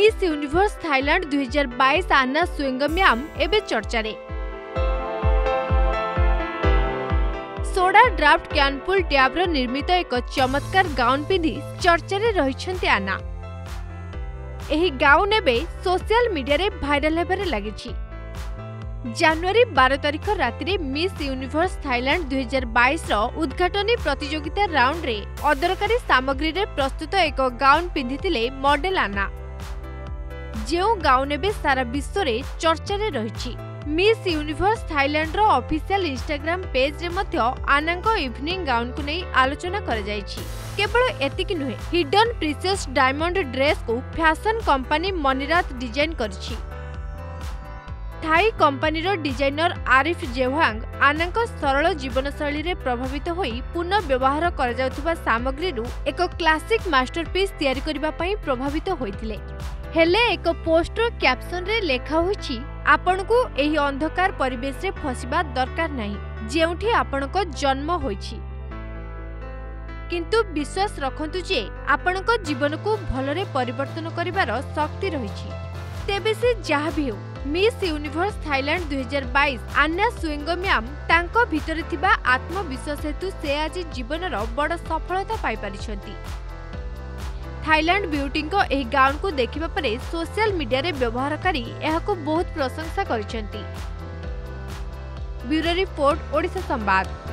Miss universe Thailand 2022 Anna Sueangamiam एबे चर्चा रे। सोडा ड्राफ्ट कैनपुल ट्याब्र निर्मित एक चमत्कार गाउन पिंधि चर्चा रे रहिछन्ते आन्ना। एही गाउन एबे सोशल मीडिया रे भाइराल हेबारे लागिछि। जनवरी 12 तारिख राति मिस यूनिवर्स थाईलैंड 2022 रो उद्घाटनी प्रतियोगिता राउंड रे अदरकारी सामग्री रे प्रस्तुत एक गाउन पिंधिथिले मॉडल आन्ना, जेउ गाउन एबे सारा विश्व रे चर्चा रे रहिछि। मिस यूनिवर्स थाईलैंड रो ऑफिशियल इंस्टाग्राम पेज रे मध्य आन्नाको इवनिंग गाउन को नै आलोचना कर जायछि। केवल एतिक नुहे, हिडन प्रिशियस डायमंड ड्रेस को फैशन कंपनी मनीरात डिजाइन करछि। थाई कंपनी रो डिजाइनर आरिफ जेवांग आन्नाको सरल जीवनशैली रे प्रभावित होई पुनः व्यवहार कर जाउथबा सामग्री रु एक क्लासिक मास्टरपीस तयारी करबा पई प्रभावित होइथिले। हेले एक पोस्टर कैप्शन रे लेखा होइछि, आपनको एही अंधकार परिवेश रे फसिबा दरकार नाही जेउठी आपनको जन्म होइछि, किंतु विश्वास रखंतु जे आपनको जीवन को भलरे परिवर्तन करिवार शक्ति रहिछि। तेबे से जहा भी हो, miss universe Thailand 2022 Anna Sueangamiam तांको भितरे थिबा आत्मविश्वास हेतु से आज जीवन रो बड़ सफलता पाई परिछंती। थाईलैंड ब्यूटी को एही गाउन को देखिबा परे सोशल मीडिया रे व्यवहारकारी एहाको बहुत प्रशंसा करिसेंती। ब्यूरो रिपोर्ट, ओडिशा संवाद।